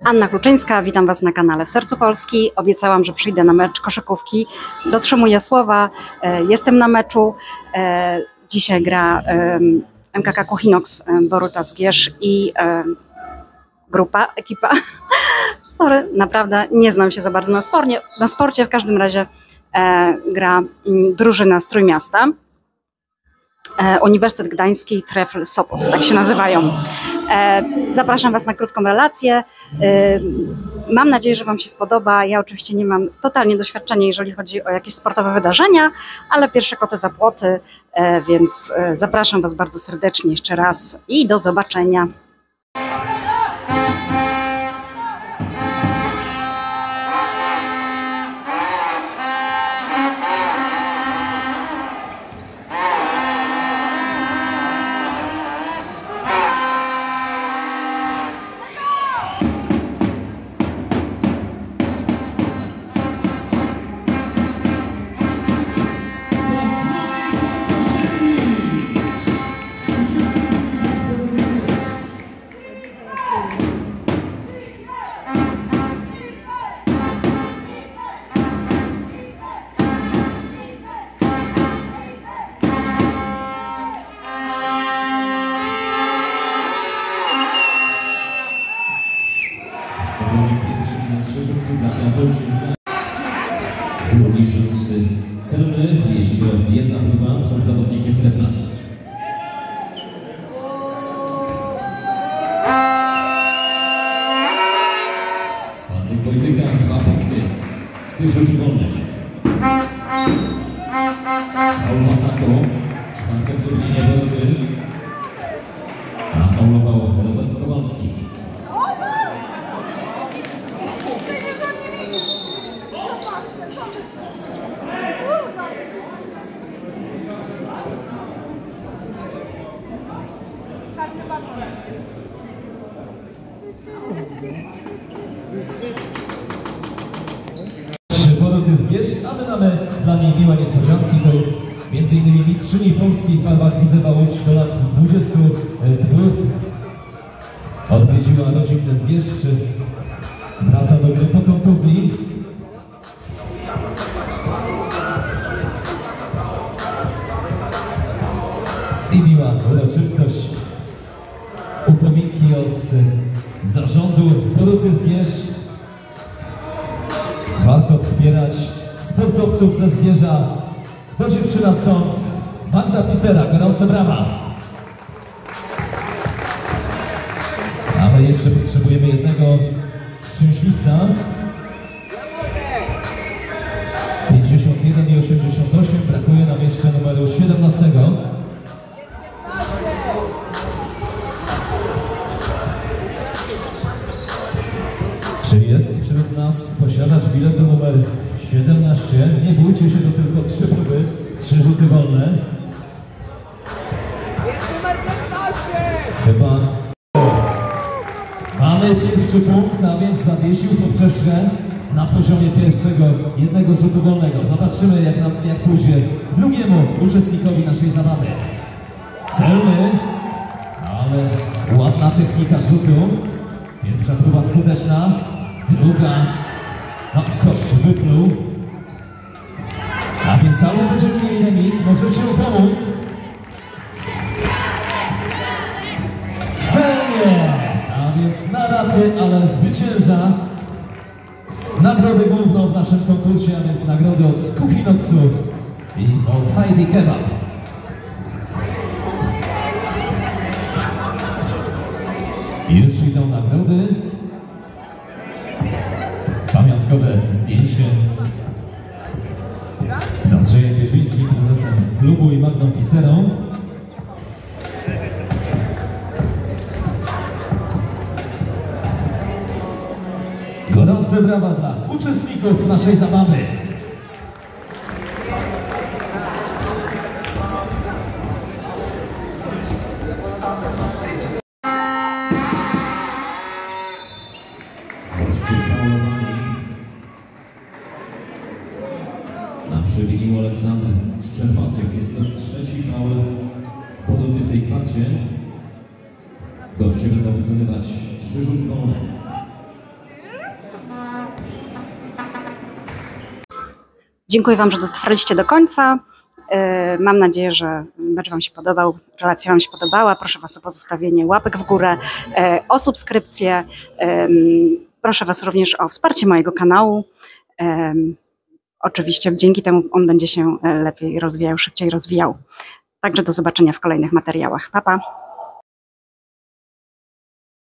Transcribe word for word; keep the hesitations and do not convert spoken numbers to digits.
Anna Kluczyńska, witam Was na kanale W Sercu Polski. Obiecałam, że przyjdę na mecz koszykówki. Dotrzymuję słowa, jestem na meczu. Dzisiaj gra M K K Kuchinox, Boruta Zgierz i grupa, ekipa. Sorry, naprawdę nie znam się za bardzo na, spornie, na sporcie. W każdym razie gra drużyna z Trójmiasta. Uniwersytet Gdański i Trefl Sopot, tak się nazywają. Zapraszam Was na krótką relację. Mam nadzieję, że Wam się spodoba. Ja oczywiście nie mam totalnie doświadczenia, jeżeli chodzi o jakieś sportowe wydarzenia, ale pierwsze koty za płoty, więc zapraszam Was bardzo serdecznie jeszcze raz i do zobaczenia. Drugi rzut celny, jeszcze jedna próba przed zawodnikiem Trefla. Patryk Wojtyka, dwa punkty z tych rzutów wolnych. Faul w ataku, czwarte cofnienie Boruty, a faulował Robert Kowalski. Boruty Zgierz, a my mamy dla niej miłe niespodzianki. To jest między innymi mistrzyni Polski w barwach Widzewa Łódź do lat dwudziestu dwóch. Odwiedziła rodzinę Zgierz, wraca do gry po kontuzji. I miła uroczystość, upominki od zarządu Boruty Zgierz. Warto wspierać sportowców ze Zgierza. To dziewczyna stąd, Magda Pisera, gorące brawa. A my jeszcze potrzebujemy jednego szczęśliwca. pięćdziesiąt jeden i osiemdziesiąt osiem, brakuje nam jeszcze numeru siedemnastego. Czy jest wśród nas posiadacz biletu numer siedemnaście? Nie bójcie się, to tylko trzy próby, trzy rzuty wolne. Jest numer piętnaście! Chyba mamy pierwszy punkt, a więc zawiesił poprzeczkę na poziomie pierwszego, jednego rzutu wolnego. Zobaczymy, jak, nam, jak pójdzie drugiemu uczestnikowi naszej zabawy. Celny, ale ładna technika rzutu. Pierwsza próba skuteczna. Druga, no kosz wypluł. A więc cały będziemy mieli remis, możecie mu pomóc. Celnie! A więc na raty, ale zwycięża nagrodę główną w naszym konkursie, a więc nagrodę od Kuchinoxu i od Heidi Kebab. Już idą nagrody. Pamiątkowe zdjęcie z Andrzejem Wierzyńskim, prezesem klubu, i Magdą Piserą. Gorące brawa dla uczestników naszej zabawy. Na przywilił Aleksander Szczerbatek. Jest to trzeci faul Boruty w tej kwarcie. Goście będą wykonywać trzy rzuty wolne. Dziękuję Wam, że dotrwaliście do końca. Mam nadzieję, że mecz Wam się podobał, relacja Wam się podobała. Proszę Was o pozostawienie łapek w górę, o subskrypcję. Proszę Was również o wsparcie mojego kanału. Oczywiście dzięki temu on będzie się lepiej rozwijał, szybciej rozwijał. Także do zobaczenia w kolejnych materiałach. Pa, pa!